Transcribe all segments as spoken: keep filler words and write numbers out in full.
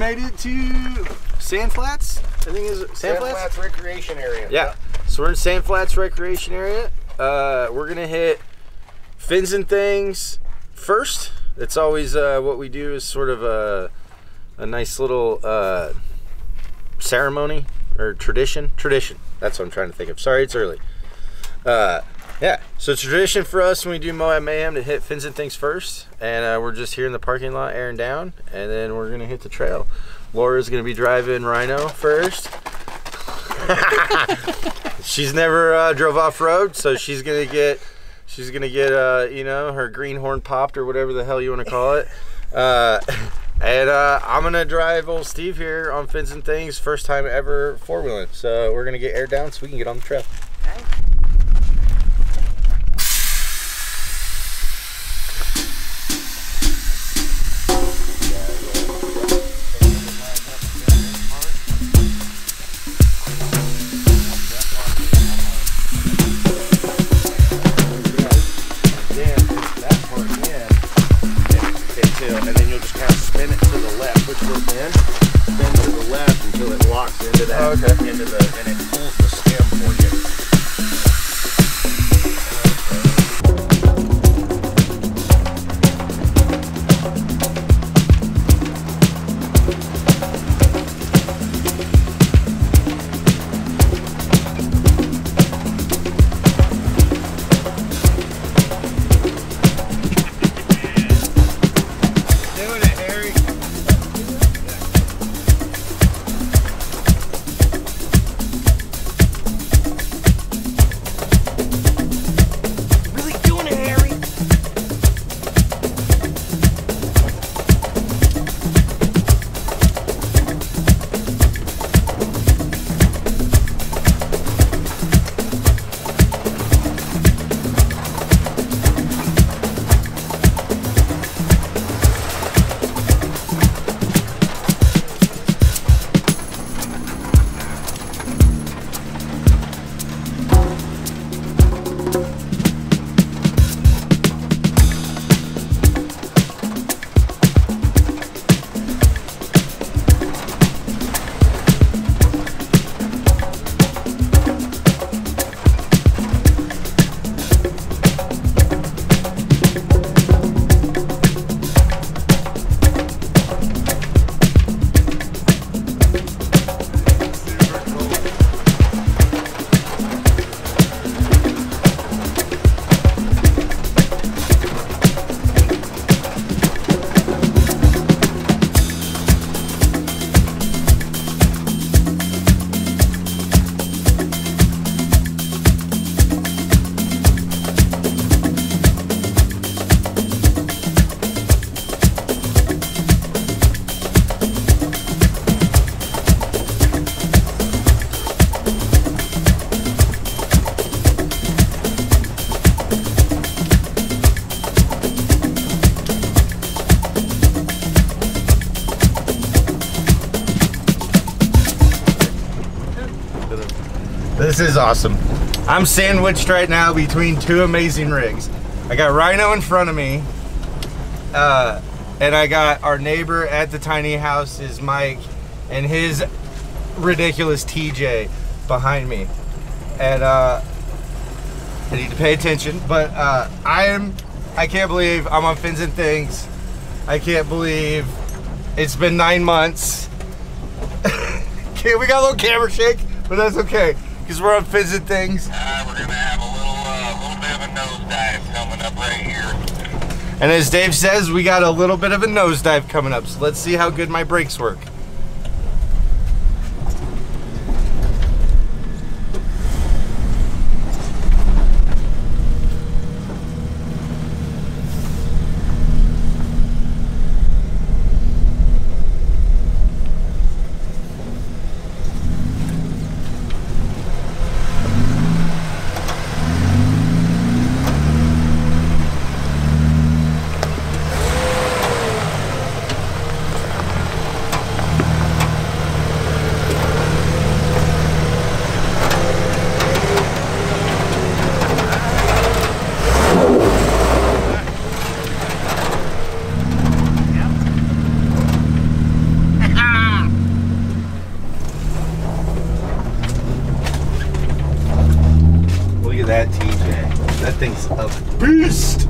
made it to Sand Flats. I think is Sand, Sand Flats? Flats Recreation Area. Yeah. So we're in Sand Flats Recreation Area. Uh, we're gonna hit fins and things first. It's always uh, what we do is sort of a a nice little uh, ceremony or tradition. Tradition. That's what I'm trying to think of. Sorry, it's early. Uh, yeah. So it's tradition for us when we do Moab Mayhem to hit fins and things first, and uh, we're just here in the parking lot airing down, and then we're gonna hit the trail. Laura's gonna be driving Rhino first. She's never uh, drove off road, so she's gonna get, she's gonna get, uh, you know, her greenhorn popped or whatever the hell you want to call it. Uh, and uh, I'm gonna drive old Steve here on fins and things, first time ever four wheeling. So we're gonna get aired down so we can get on the trail. Okay. And then you'll just kind of spin it to the left, which will then spin to the left until it locks into that, oh, okay. into the, and it pulls the stem for you. This is awesome. I'm sandwiched right now between two amazing rigs. I got Rhino in front of me, uh, and I got our neighbor at the tiny house is Mike, and his ridiculous T J behind me. And uh, I need to pay attention, but uh, I am, I can't believe I'm on Fins and Things. I can't believe it's been nine months. Okay, we got a little camera shake, but that's okay. Because we're on Fins and Things. Uh, we're gonna have a little, uh, little bit of a nosedive coming up right here. And as Dave says, we got a little bit of a nosedive coming up. So let's see how good my brakes work. that T J. That thing's a beast.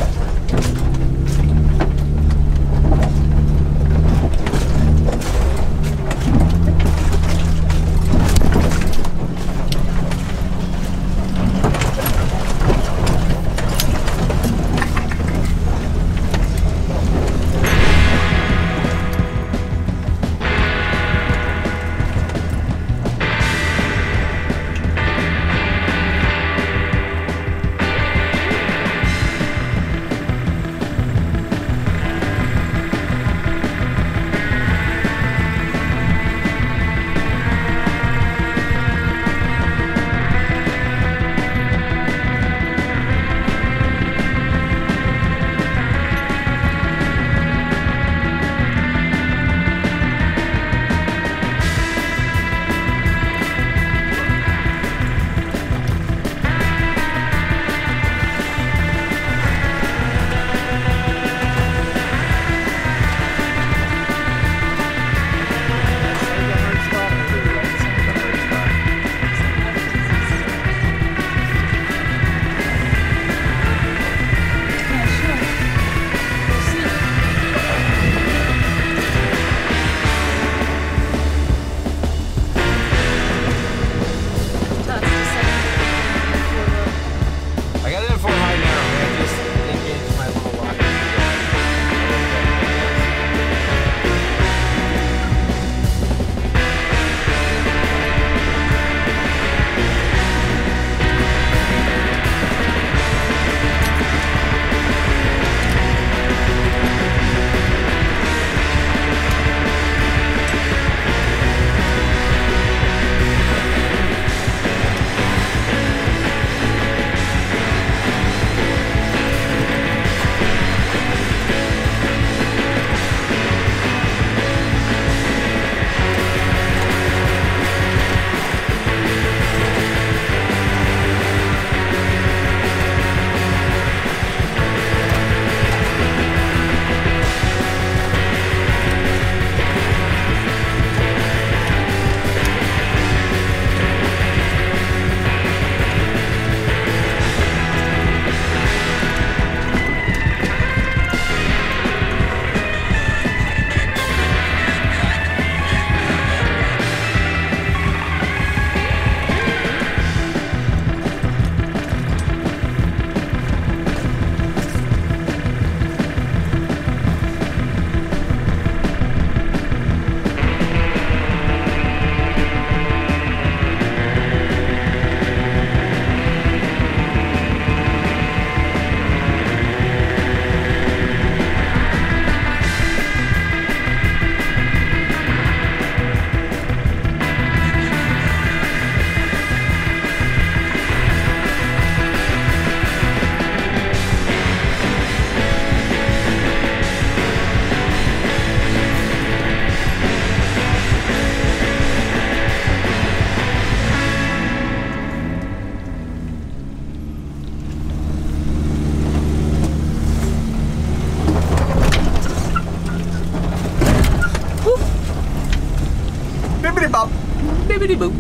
Bibbidi bop. Bibbidi boop.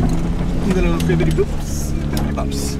Little bibbidi boops. Bibbidi bops.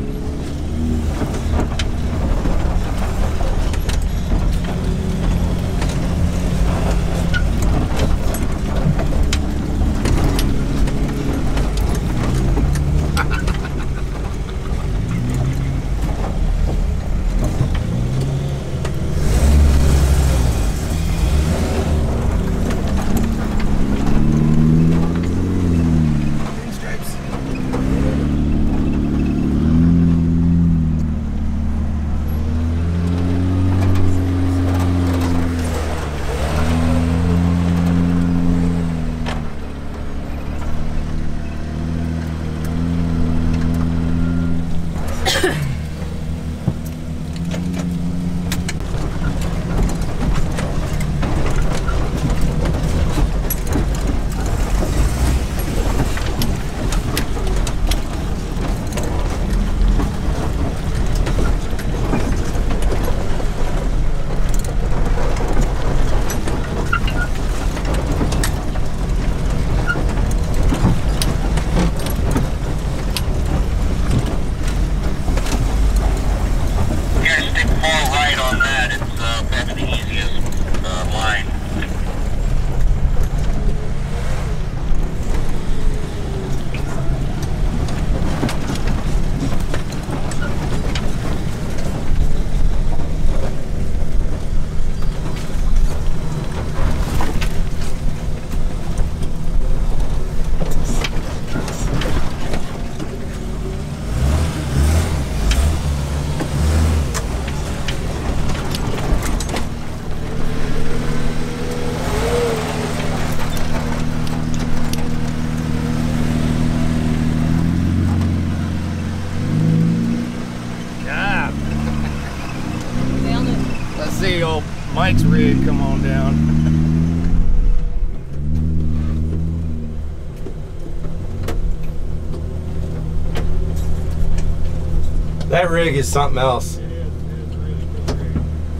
Mike's rig come on down. That rig is something else. It is, it is a really cool rig.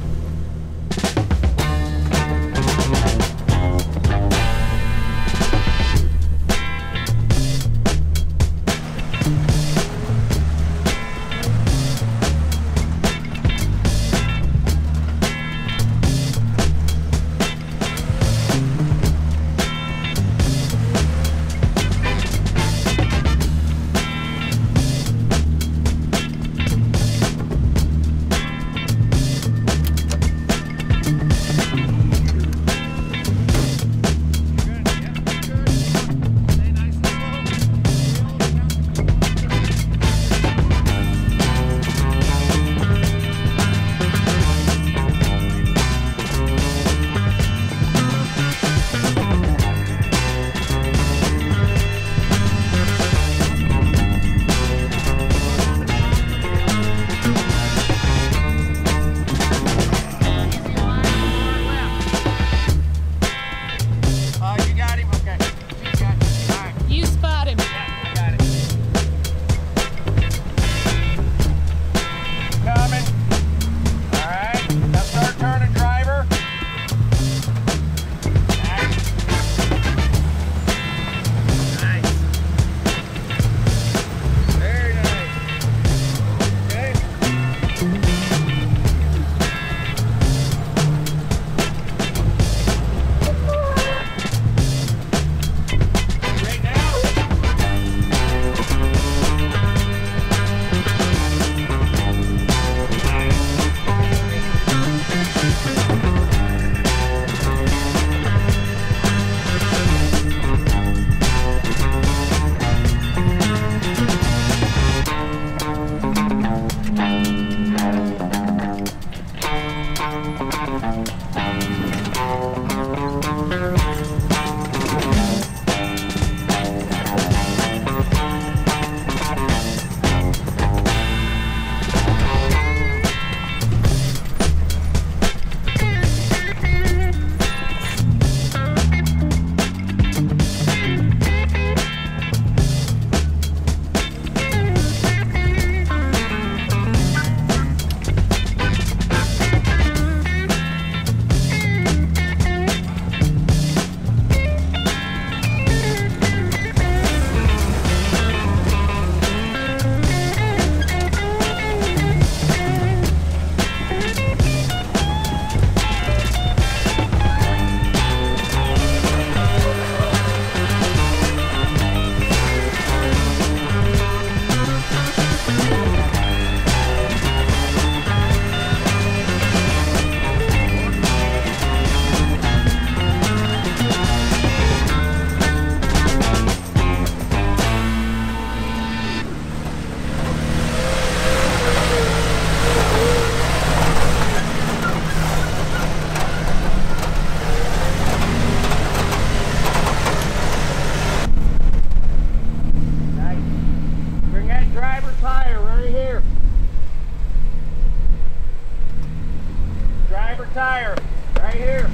Tire, right here.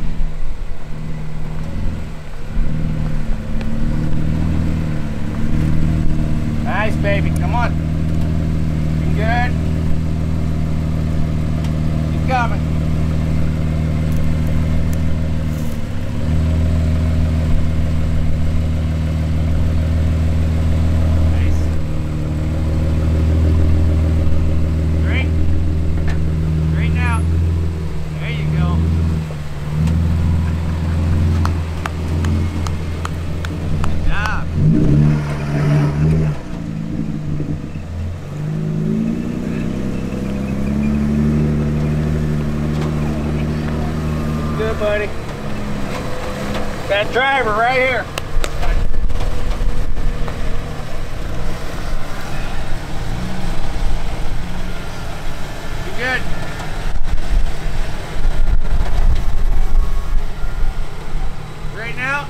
Nice, baby, come on. Looking good. Keep coming. Nice. Straight. Straighten out. There you go. Good job. Good, buddy. That driver right here. You good? Straighten out.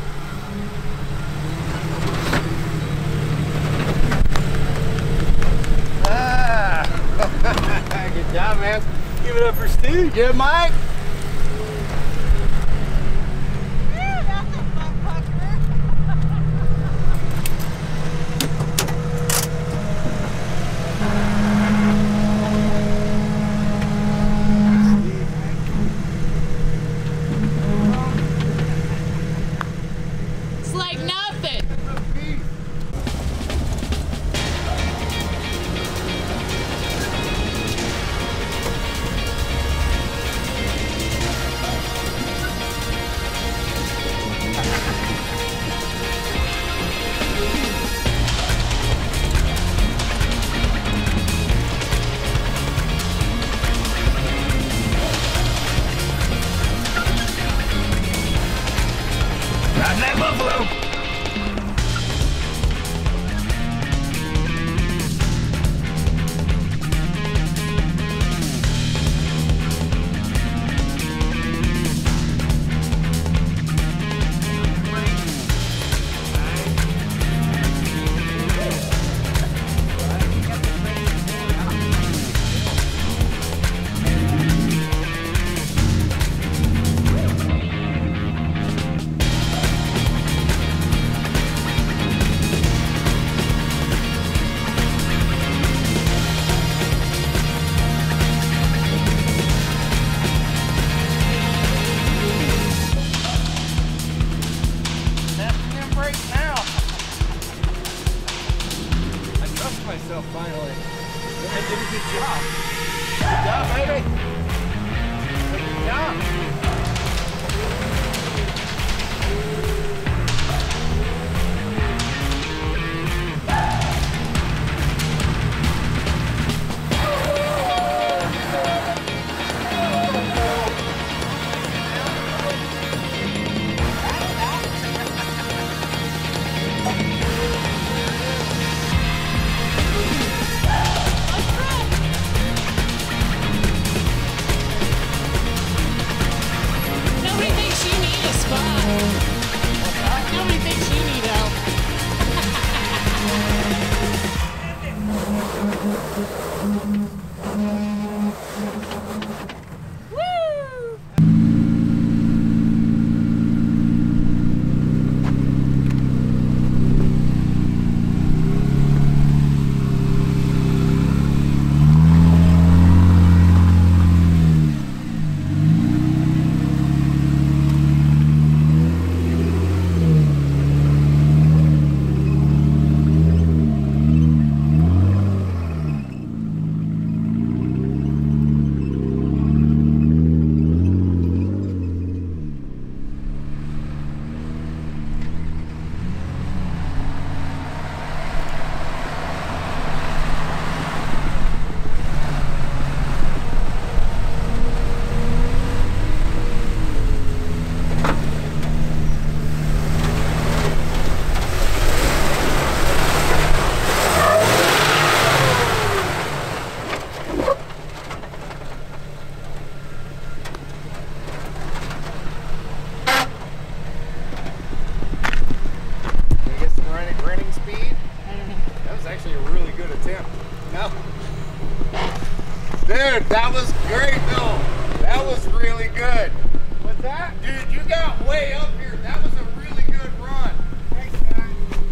Ah. Good job, man. Give it up for Steve. Good, Mike. Good job. Good job, baby. Good job. Dude, that was great, Bill. That was really good. What's that? Dude, you got way up here. That was a really good run. Thanks, guys.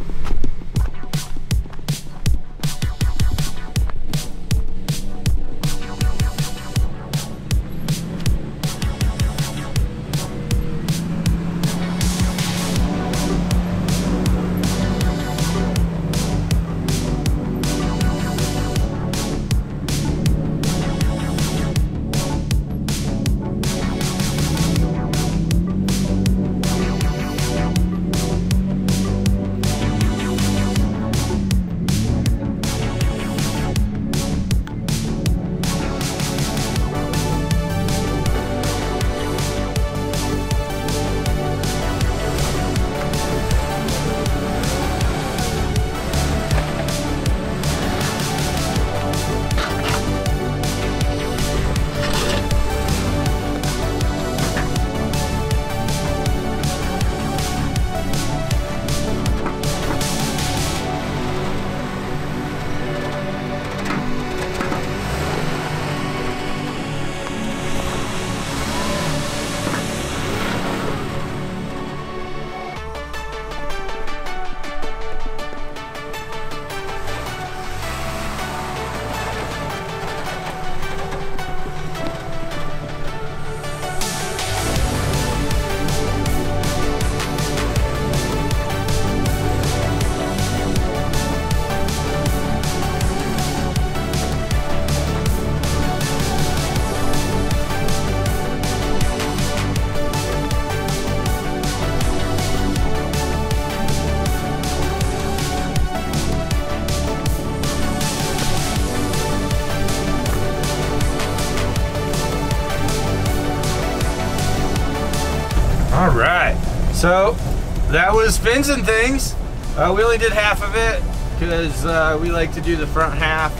All right, so that was fins and things. Uh, we only did half of it because uh, we like to do the front half.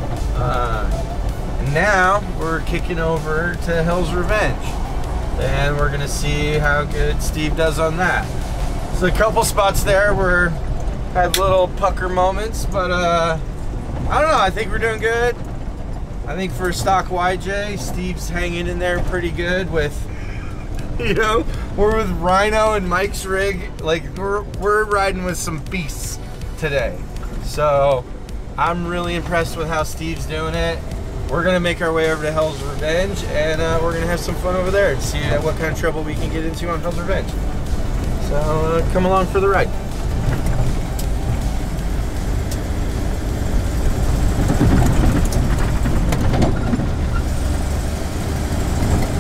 Uh, and now we're kicking over to Hell's Revenge, and we're gonna see how good Steve does on that. So a couple spots there were had little pucker moments, but uh, I don't know. I think we're doing good. I think for stock Y J, Steve's hanging in there pretty good with. You know, we're with Rhino and Mike's rig. Like we're we're riding with some beasts today. So I'm really impressed with how Steve's doing it. We're gonna make our way over to Hell's Revenge, and uh, we're gonna have some fun over there and see uh, what kind of trouble we can get into on Hell's Revenge. So uh, come along for the ride.